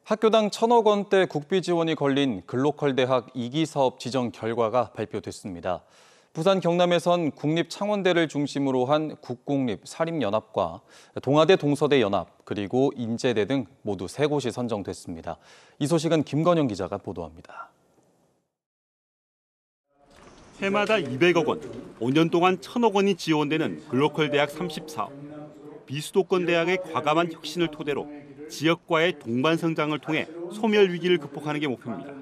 학교당 1,000억 원대 국비 지원이 걸린 글로컬 대학 2기 사업 지정 결과가 발표됐습니다. 부산 경남에선 국립창원대를 중심으로 한 국공립사립연합과 동아대 동서대 연합 그리고 인제대 등 모두 3곳이 선정됐습니다. 이 소식은 김건영 기자가 보도합니다. 해마다 200억 원, 5년 동안 1,000억 원이 지원되는 글로컬 대학 34업. 비수도권 대학의 과감한 혁신을 토대로 지역과의 동반 성장을 통해 소멸 위기를 극복하는 게 목표입니다.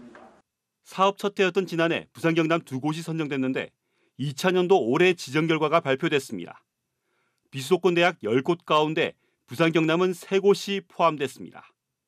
사업 첫 해였던 지난해 부산 경남 2곳이 선정됐는데 2000년도 올해 지정 결과가 발표됐습니다. 비수도권 대학 10곳 가운데 부산 경남은 3곳이 포함됐습니다.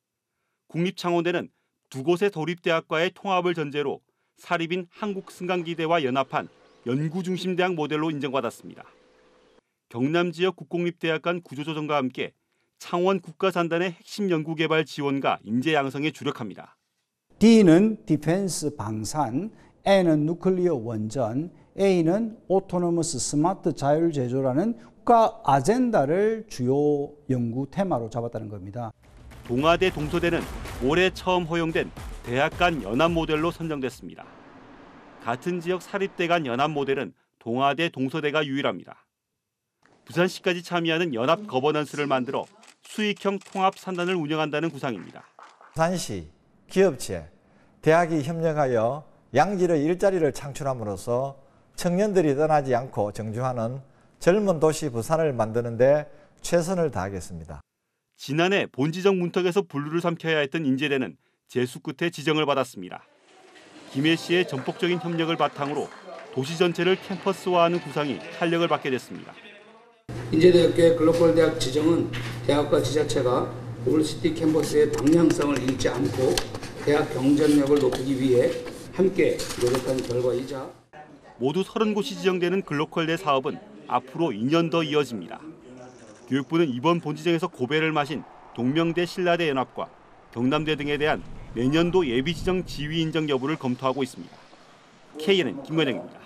국립창원대는 2곳의 도립대학과의 통합을 전제로 사립인 한국승강기대와 연합한 연구중심대학 모델로 인정받았습니다. 경남 지역 국공립대학 간 구조조정과 함께 창원 국가산단의 핵심 연구개발 지원과 인재 양성에 주력합니다. D는 디펜스 방산, N은 누클리어 원전, A는 오토노머스 스마트 자율 제조라는 국가 아젠다를 주요 연구 테마로 잡았다는 겁니다. 동아대 동서대는 올해 처음 허용된 대학 간 연합 모델로 선정됐습니다. 같은 지역 사립대 간 연합 모델은 동아대 동서대가 유일합니다. 부산시까지 참여하는 연합 거버넌스를 만들어 수익형 통합 산단을 운영한다는 구상입니다. 부산시, 기업체, 대학이 협력하여 양질의 일자리를 창출함으로써 청년들이 떠나지 않고 정주하는 젊은 도시 부산을 만드는 데 최선을 다하겠습니다. 지난해 본지정 문턱에서 분류를 삼켜야 했던 인제대는 재수 끝에 지정을 받았습니다. 김해 씨의 전폭적인 협력을 바탕으로 도시 전체를 캠퍼스화하는 구상이 탄력을 받게 됐습니다. 인제대학교의 글로컬 대학 지정은 대학과 지자체가 올시티 캠퍼스의 방향성을 잃지 않고 대학 경쟁력을 높이기 위해 함께 노력한 결과이자 모두 30곳이 지정되는 글로컬대 사업은 앞으로 2년 더 이어집니다. 교육부는 이번 본지정에서 고배를 마신 동명대 신라대 연합과 경남대 등에 대한 내년도 예비 지정 지위 인정 여부를 검토하고 있습니다. KNN 김건영입니다.